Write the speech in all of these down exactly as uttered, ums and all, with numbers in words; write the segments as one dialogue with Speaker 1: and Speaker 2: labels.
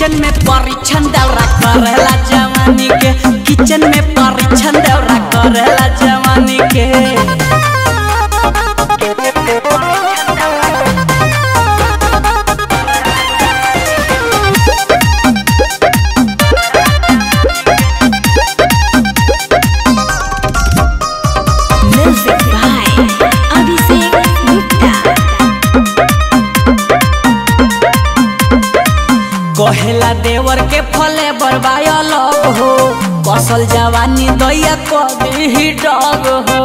Speaker 1: Kitchen में परीक्षण दौरा करेला जवानी के, किचन में परीक्षण दौरा करेला जवानी के। कहेला देवर के फले बरबाया लग हो, कसल जवानी दैया कभी ही डग हो।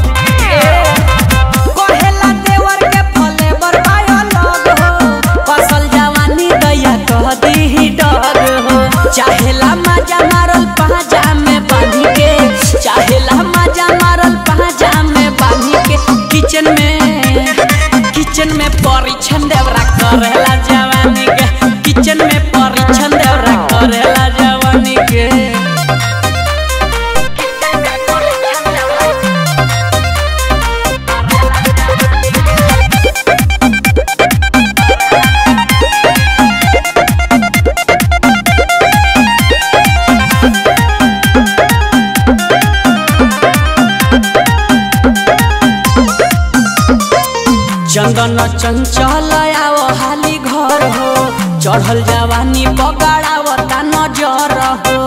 Speaker 1: कहेला देवर के फले बरबाया लग हो, कसल जवानी दैया कभी ही डग हो। चाहेला मजा मारल पाजा में बांध के, चाहेला मजा मारल पाजा में बांध के। किचन में किचन में परीक्षण देवरा करेला जवानी के, किचन में परीक्षण देवरा करेला जवानी के। चंदन चंचल आओ हाली घर हो, चढ़ल जवानी बगाड़ावता नजर हो।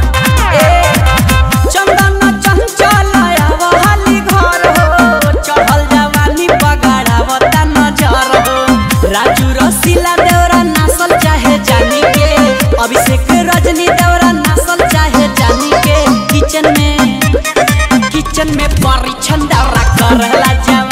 Speaker 1: चंदन चंचल आओ हाली घर हो, चढ़ल जवानी बगाड़ावता नजर हो। राजू रसीला देवरा नासल चाहे जानी के, अभिषेक रजनी देवरा नासल चाहे जानी के। किचन में किचन में परीक्षण दौरा करेला।